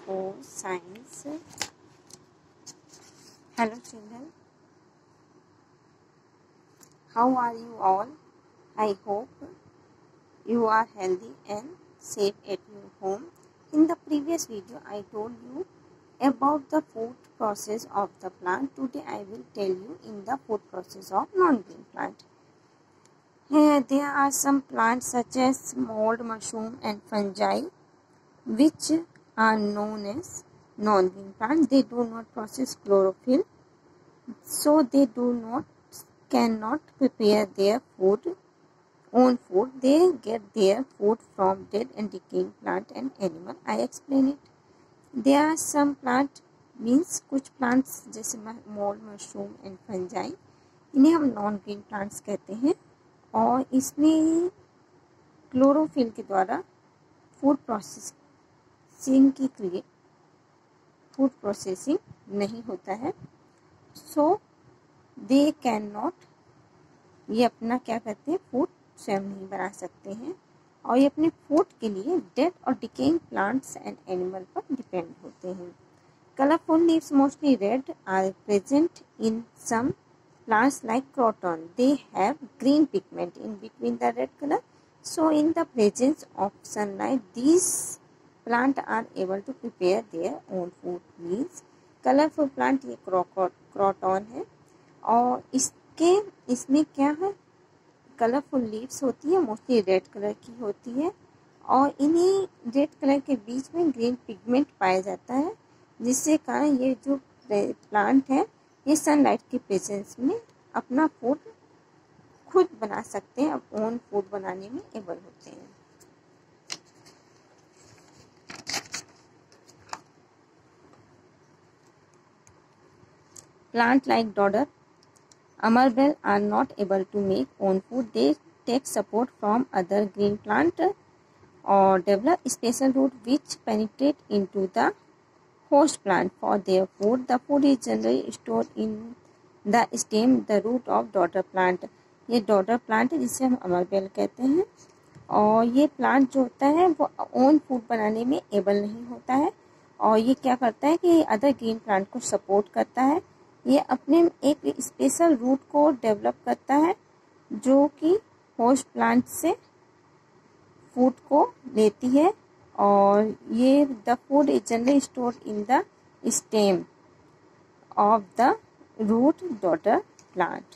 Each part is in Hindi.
4 Science. Hello children, how are you all? I hope you are healthy and safe at your home. In the previous video I told you about the food process of the plant. Today I will tell you in the food process of non-green plant. Here there are some plants such as mold, mushroom and fungi which are known as non-green plants. They do not process chlorophyll, so they cannot prepare their own food. They get their food from dead and decaying plant and animal. I explain it. There are some plant means कुछ plants जैसे mold, mushroom and fungi, इन्हें हम नॉन ग्रीन प्लांट्स कहते हैं और इसमें क्लोरोफिल के द्वारा फूड प्रोसेसिंग नहीं होता है. सो दे कैन नॉट, ये अपना क्या कहते हैं, फूड स्वयं नहीं बना सकते हैं और ये अपने फूड के लिए डेड और डिकेइंग प्लांट्स एंड एनिमल पर डिपेंड होते हैं. Colourful leaves mostly red are present in some plants like croton. They have green pigment in between the red color. So in the presence of sunlight, these plants are able to prepare their own food meals. Colorful plant ये croton है और इसमें क्या है, कलरफुल लीव्स होती है, मोस्टली रेड कलर की होती है और इन्हीं रेड कलर के बीच में ग्रीन पिगमेंट पाया जाता है, जिससे कारण ये जो प्लांट है ये सनलाइट की प्रेजेंस में अपना फूड खुद बना सकते हैं, अब ओन फूड बनाने में एबल होते हैं. Plant like dodder, amarbel are not able to make own food. They take support from other green plant or develop special root which penetrate into the host plant for their food. The food is generally stored in the stem, the root of dodder plant. ये डॉडर प्लांट है जिसे हम अमरबेल कहते हैं और ये प्लांट जो होता है वो ओन फूड बनाने में एबल नहीं होता है और ये क्या करता है कि अदर ग्रीन प्लांट को सपोर्ट करता है. ये अपने एक स्पेशल रूट को डेवलप करता है जो कि होस्ट प्लांट से फूड को लेती है और ये the food is generally stored in the stem of the root daughter plant.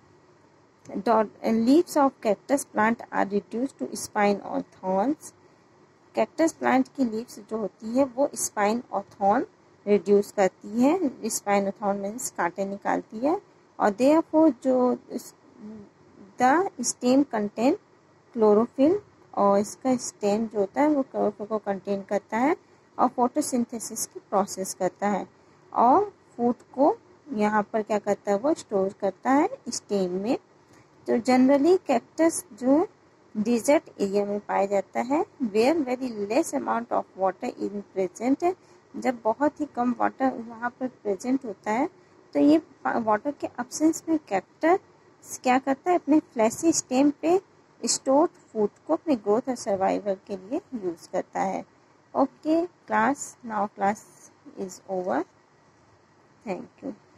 Leaves of cactus plant are reduced to spine और थॉर्न्स. कैक्टस प्लांट की लीव्स जो होती है वो स्पाइन और थॉर्न रिड्यूस करती है. स्पाइन और थॉर्न मीन्स कांटे निकालती है और देयरफॉर जो द स्टेम कंटेन क्लोरोफिल और इसका स्टेम जो होता है वो क्लोरोफिल को कंटेन करता है और फोटोसिंथेसिस की प्रोसेस करता है और फूड को यहाँ पर क्या करता है, वो स्टोर करता है स्टेम में. तो जनरली कैक्टस जो डिजर्ट एरिया में पाया जाता है where very less amount of water in present. जब बहुत ही कम वाटर वहाँ पर प्रेजेंट होता है तो ये वाटर के एब्सेंस में कैक्टस क्या करता है, अपने फ्लैशी स्टेम पे स्टोर्ड फूड को अपने ग्रोथ और सर्वाइवल के लिए यूज़ करता है. Okay class, now class is over. Thank you.